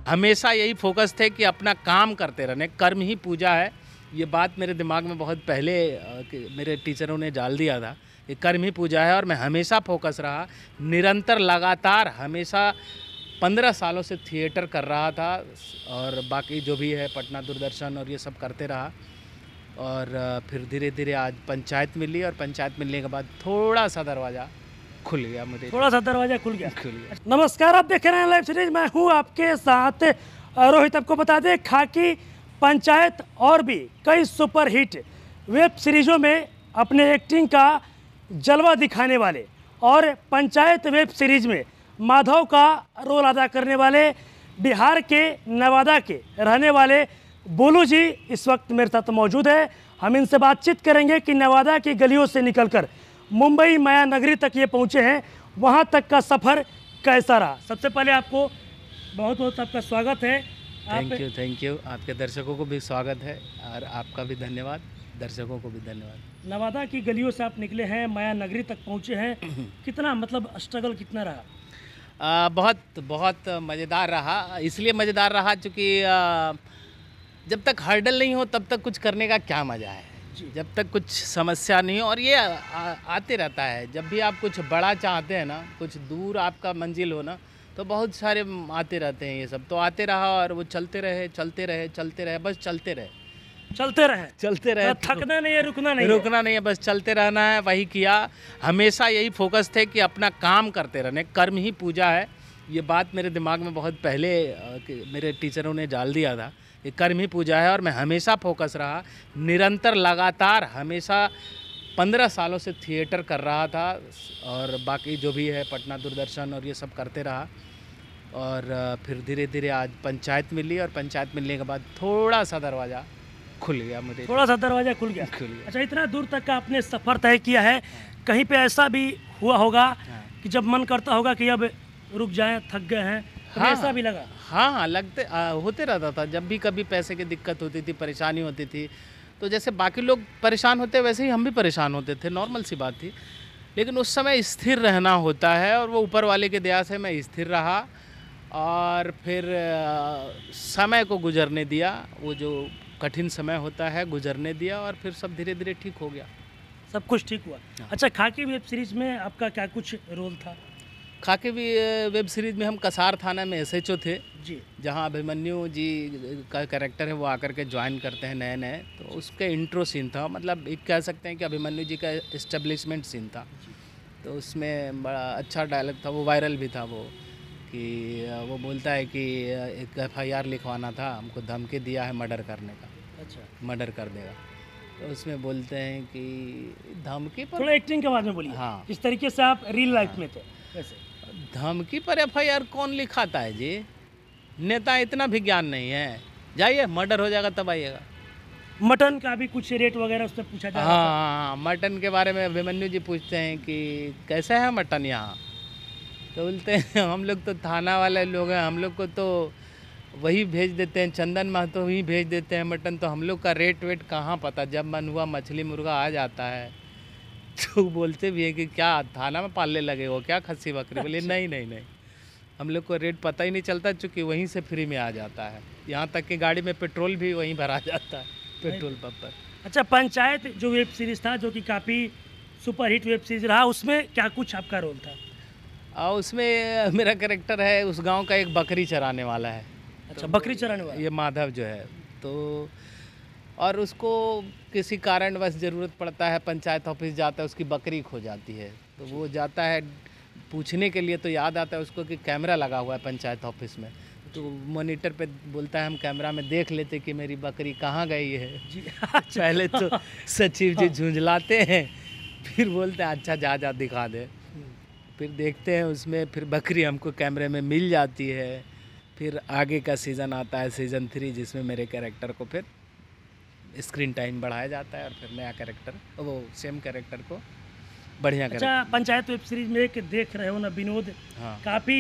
हमेशा यही फोकस थे कि अपना काम करते रहने, कर्म ही पूजा है। ये बात मेरे दिमाग में बहुत पहले मेरे टीचरों ने डाल दिया था, ये कर्म ही पूजा है। और मैं हमेशा फोकस रहा, निरंतर लगातार हमेशा 15 सालों से थिएटर कर रहा था और बाकी जो भी है पटना दूरदर्शन और ये सब करते रहा। और फिर धीरे धीरे आज पंचायत मिली और पंचायत मिलने के बाद थोड़ा सा दरवाज़ा खुल गया, मुझे थोड़ा सा दरवाजा खुल गया। खुल गया। नमस्कार, आप देख रहे हैं लाइव सीरीज, मैं हूं आपके साथ रोहित। आपको बता दें, खाकी, पंचायत और भी कई सुपरहिट वेब सीरीजों में अपने एक्टिंग का जलवा दिखाने वाले और पंचायत वेब सीरीज में माधव का रोल अदा करने वाले बिहार के नवादा के रहने वाले बोलू जी इस वक्त मेरे साथ मौजूद है। हम इनसे बातचीत करेंगे कि नवादा की गलियों से निकलकर मुंबई माया नगरी तक ये पहुँचे हैं, वहाँ तक का सफ़र कैसा रहा। सबसे पहले आपको बहुत बहुत आपका स्वागत है। Thank you. आपके दर्शकों को भी स्वागत है और आपका भी धन्यवाद, दर्शकों को भी धन्यवाद। नवादा की गलियों से आप निकले हैं, माया नगरी तक पहुँचे हैं, कितना मतलब स्ट्रगल कितना रहा? बहुत मज़ेदार रहा। इसलिए मज़ेदार रहा क्योंकि जब तक हर्डल नहीं हो तब तक कुछ करने का क्या मज़ा है, जब तक कुछ समस्या नहीं हो। और ये आते रहता है, जब भी आप कुछ बड़ा चाहते हैं ना, कुछ दूर आपका मंजिल हो ना, तो बहुत सारे आते रहते हैं। ये सब तो आते रहा और वो चलते रहे बस चलते रहे। थकना नहीं है, रुकना नहीं है, बस चलते रहना है। वही किया, हमेशा यही फोकस थे कि अपना काम करते रहने, कर्म ही पूजा है। ये बात मेरे दिमाग में बहुत पहले मेरे टीचरों ने डाल दिया था, ये कर्म ही पूजा है। और मैं हमेशा फोकस रहा, निरंतर लगातार हमेशा 15 सालों से थिएटर कर रहा था और बाकी जो भी है पटना दूरदर्शन और ये सब करते रहा। और फिर धीरे धीरे आज पंचायत मिली और पंचायत मिलने के बाद थोड़ा सा दरवाज़ा खुल गया, मुझे थोड़ा सा दरवाजा खुल गया। अच्छा, इतना दूर तक का आपने सफ़र तय किया है, कहीं पे ऐसा भी हुआ होगा कि जब मन करता होगा कि अब रुक जाएं, थक गए हैं, तो ऐसा भी लगा? हाँ, होते रहता था। जब भी कभी पैसे की दिक्कत होती थी, परेशानी होती थी, तो जैसे बाकी लोग परेशान होते वैसे ही हम भी परेशान होते थे, नॉर्मल सी बात थी। लेकिन उस समय स्थिर रहना होता है और वो ऊपर वाले के दया से मैं स्थिर रहा और फिर समय को गुजरने दिया। वो जो कठिन समय होता है गुजरने दिया और फिर सब धीरे धीरे ठीक हो गया, सब कुछ ठीक हुआ। अच्छा, खाकी वेब सीरीज में आपका क्या कुछ रोल था? खाकी वेब सीरीज़ में हम कसार थाना में SHO थे जी, जहाँ अभिमन्यु जी का कैरेक्टर है वो आकर के ज्वाइन करते हैं नए। तो उसके इंट्रो सीन था, मतलब एक कह सकते हैं कि अभिमन्यु जी का इस्टेब्लिशमेंट सीन था। तो उसमें बड़ा अच्छा डायलॉग था, वो वायरल भी था। वो कि वो बोलता है कि एक FIR लिखवाना था, हमको धमकी दिया है मर्डर करने का। अच्छा, मर्डर कर देगा। तो उसमें बोलते हैं कि धमकी पर, थोड़ा एक्टिंग के बाद में बोलिए। हाँ, किस तरीके से आप रियल लाइफ में थे वैसे? धमकी पर FIR कौन लिखाता है जी? नेता इतना भी ज्ञान नहीं है, जाइए मर्डर हो जाएगा तब आइएगा। मटन का भी कुछ रेट वगैरह उससे पूछा जा रहा था। हाँ, मटन के बारे में अभिमन्यु जी पूछते हैं कि कैसा है मटन यहाँ। तो बोलते हैं हम लोग तो थाना वाले लोग हैं, हम लोग को तो वही भेज देते हैं, चंदन महतो ही भेज देते हैं मटन, तो हम लोग का रेट वेट कहाँ पता, जब मन हुआ मछली मुर्गा आ जाता है। तो बोलते भी है कि क्या थाना में पालने लगे हो क्या खस्सी बकरी? बोले नहीं, हम लोग को रेट पता ही नहीं चलता, चूँकि वहीं से फ्री में आ जाता है। यहाँ तक कि गाड़ी में पेट्रोल भी वहीं भरा जाता है, पेट्रोल पंप पर। अच्छा, पंचायत जो वेब सीरीज था, जो कि काफ़ी सुपरहिट वेब सीरीज रहा, उसमें क्या कुछ आपका रोल था? और उसमें मेरा कैरेक्टर है उस गांव का एक बकरी चराने वाला है। अच्छा, बकरी चराने वाला, ये माधव जो है, तो और उसको किसी कारणवश ज़रूरत पड़ता है, पंचायत ऑफिस जाता है, उसकी बकरी खो जाती है। तो वो जाता है पूछने के लिए, तो याद आता है उसको कि कैमरा लगा हुआ है पंचायत ऑफिस में। तो मॉनिटर पे बोलता है हम कैमरा में देख लेते कि मेरी बकरी कहाँ गई है जी। पहले तो सचिव जी झुंझलाते हैं, फिर बोलते हैं अच्छा जा दिखा दे। फिर देखते हैं उसमें, फिर बकरी हमको कैमरे में मिल जाती है। फिर आगे का सीज़न आता है, सीज़न 3, जिसमें मेरे कैरेक्टर को फिर स्क्रीन टाइम बढ़ाया जाता है और फिर नया कैरेक्टर, वो सेम कैरेक्टर को बढ़िया कैरेक्टर। अच्छा, पंचायत वेब सीरीज में एक देख रहे हो ना, विनोद काफ़ी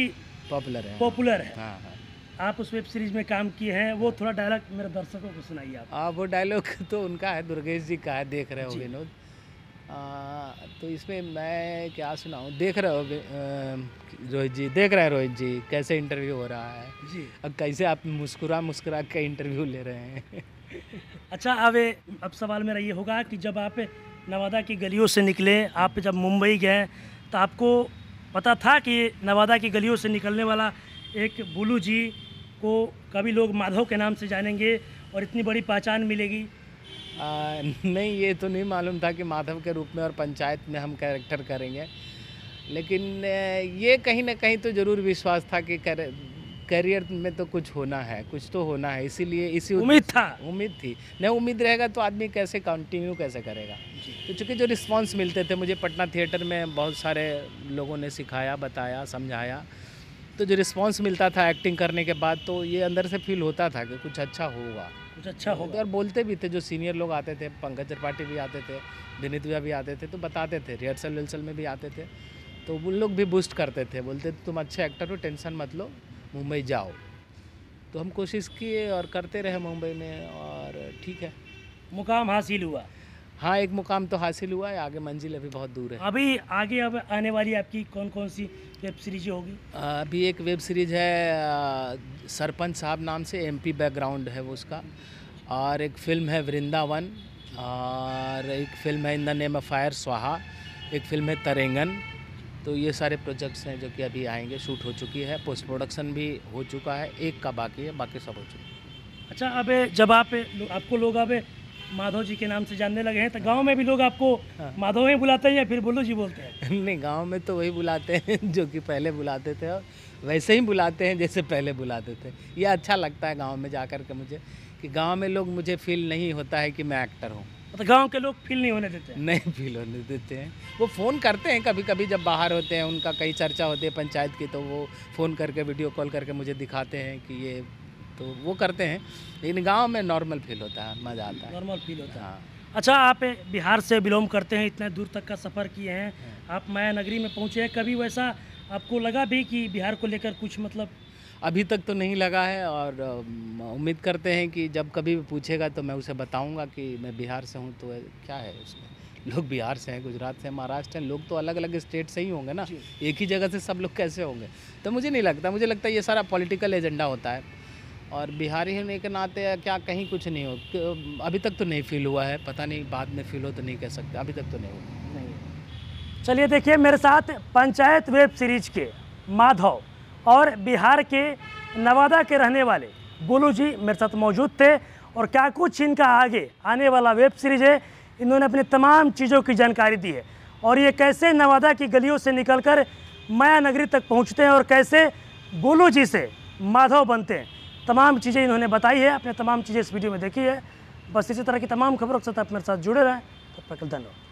पॉपुलर है। हाँ, आप उस वेब सीरीज में काम किए हैं, वो थोड़ा डायलॉग मेरे दर्शकों को सुनाइए आप। वो डायलॉग तो उनका है, दुर्गेश जी का है, देख रहे हो विनोद। तो इसमें मैं क्या सुनाऊँ, देख रहे हो रोहित जी, देख रहे हैं रोहित जी कैसे इंटरव्यू हो रहा है जी। अब कैसे आप मुस्कुरा मुस्कुरा के इंटरव्यू ले रहे हैं। अच्छा, अब सवाल मेरा ये होगा कि जब आप नवादा की गलियों से निकले, आप जब मुंबई गए, तो आपको पता था कि नवादा की गलियों से निकलने वाला एक बुलू जी को कभी लोग माधव के नाम से जानेंगे और इतनी बड़ी पहचान मिलेगी? नहीं, ये तो नहीं मालूम था कि माधव के रूप में और पंचायत में हम कैरेक्टर करेंगे, लेकिन ये कहीं ना कहीं तो ज़रूर विश्वास था कि करियर में तो कुछ होना है, कुछ तो होना है, इसीलिए इसी उम्मीद थी। नहीं उम्मीद रहेगा तो आदमी कैसे कंटिन्यू कैसे करेगा। तो चूँकि जो रिस्पांस मिलते थे मुझे पटना थिएटर में बहुत सारे लोगों ने सिखाया, बताया, समझाया, तो जो रिस्पांस मिलता था एक्टिंग करने के बाद, तो ये अंदर से फील होता था कि कुछ अच्छा होगा, कुछ अच्छा होगा। और बोलते भी थे, जो सीनियर लोग आते थे, पंकज त्रिपाठी भी आते थे, विनीत भैया भी आते थे, तो बताते थे, रिहर्सल विहर्सल में भी आते थे, तो वो लोग भी बूस्ट करते थे, बोलते थे तुम अच्छे एक्टर हो, टेंशन मत लो, मुंबई जाओ। तो हम कोशिश किए और करते रहे मुंबई में, और ठीक है, मुकाम हासिल हुआ। हाँ एक मुकाम तो हासिल हुआ है, आगे मंजिल अभी बहुत दूर है। अभी आगे अब आने वाली आपकी कौन कौन सी वेब सीरीज होगी? अभी एक वेब सीरीज है सरपंच साहब नाम से, एमपी बैकग्राउंड है वो उसका, और एक फिल्म है वृंदावन, और एक फिल्म है in the name of fire स्वाहा, एक फिल्म है तरेंगन। तो ये सारे प्रोजेक्ट्स हैं जो कि अभी आएंगे, शूट हो चुकी है, पोस्ट प्रोडक्शन भी हो चुका है, एक का बाकी है, बाकी सब हो चुका है। अच्छा, अब जब आपको लोग अब माधव जी के नाम से जानने लगे हैं, तो गांव में भी लोग आपको माधव ही बुलाते हैं या फिर बुल्लू जी बोलते हैं? नहीं, गांव में तो वही बुलाते हैं जो कि पहले बुलाते थे, और वैसे ही बुलाते हैं जैसे पहले बुलाते थे। ये अच्छा लगता है गांव में जाकर के मुझे, कि गांव में लोग मुझे फील नहीं होता है कि मैं एक्टर हूँ। तो गांव के लोग फील नहीं होने देते हैं? नहीं फील होने देते हैं, वो फ़ोन करते हैं कभी कभी, जब बाहर होते हैं, उनका कई चर्चा होती है पंचायत की, तो वो फ़ोन करके वीडियो कॉल करके मुझे दिखाते हैं कि ये, तो वो करते हैं, लेकिन गांव में नॉर्मल फील होता है, मज़ा आता है, नॉर्मल फील होता है। हाँ। अच्छा, आप बिहार से बिलोंग करते हैं, इतने दूर तक का सफ़र किए हैं, आप माया नगरी में पहुँचे हैं, कभी वैसा आपको लगा भी कि बिहार को लेकर कुछ मतलब? अभी तक तो नहीं लगा है, और उम्मीद करते हैं कि जब कभी भी पूछेगा तो मैं उसे बताऊंगा कि मैं बिहार से हूं, तो क्या है उसमें, लोग बिहार से हैं, गुजरात से हैं, महाराष्ट्र हैं, लोग तो अलग अलग स्टेट से ही होंगे ना, एक ही जगह से सब लोग कैसे होंगे। तो मुझे नहीं लगता, मुझे लगता है ये सारा पॉलिटिकल एजेंडा होता है, और बिहारी होने के नाते क्या कहीं कुछ नहीं हो, अभी तक तो नहीं फील हुआ है, पता नहीं बाद में फील हो तो नहीं कह सकते, अभी तक तो नहीं हुआ। चलिए देखिए, मेरे साथ पंचायत वेब सीरीज के माधव और बिहार के नवादा के रहने वाले बुलू जी मेरे साथ मौजूद थे, और क्या कुछ इनका आगे आने वाला वेब सीरीज है, इन्होंने अपनी तमाम चीज़ों की जानकारी दी है, और ये कैसे नवादा की गलियों से निकलकर माया नगरी तक पहुंचते हैं और कैसे बुलू जी से माधव बनते हैं, तमाम चीज़ें इन्होंने बताई है, अपने तमाम चीज़ें इस वीडियो में देखी है। बस इसी तरह की तमाम खबरों के साथ आप मेरे साथ जुड़े रहें, तब तक धन्यवाद।